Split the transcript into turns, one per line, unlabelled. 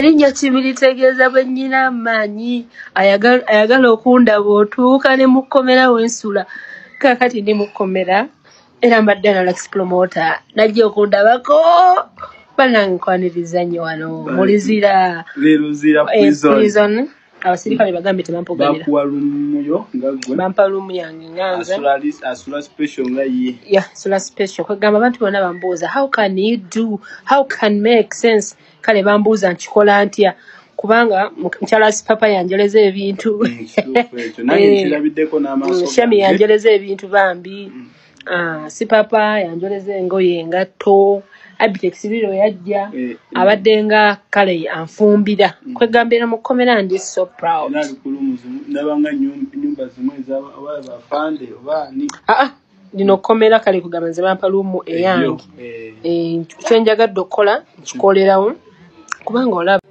erinnya Chumi litegeeza bwe nnyina amaanyi ayagala okundaba otuuka ne mukomera wensula kakati ndi mukomera era mbadde Alex promoter najja okundabako banankwanirizza nnyo wano mulizira prison abasirikale bagambe temampoganira
bakuwalumuyo ngagwe
bampalumu yange nganza
asula special nga ye
sula special kwegamba abantu bonna bambuuza how can make sense kale bambuuza nkikola ntya kubanga mukyala papa yanjeleza ebintu shami yanjeleza ebintu bambi si papa yanjeleza engoye engatto Abitex biro yajja abadde nga kale anfumbira kwegambira mukomera ndi so proud
nabanga nyumba zimwe za fande obani
dino komera kale kugamba nze bampa lumu eyange kyenjagadde okukola nkikolerawo kubanga olaba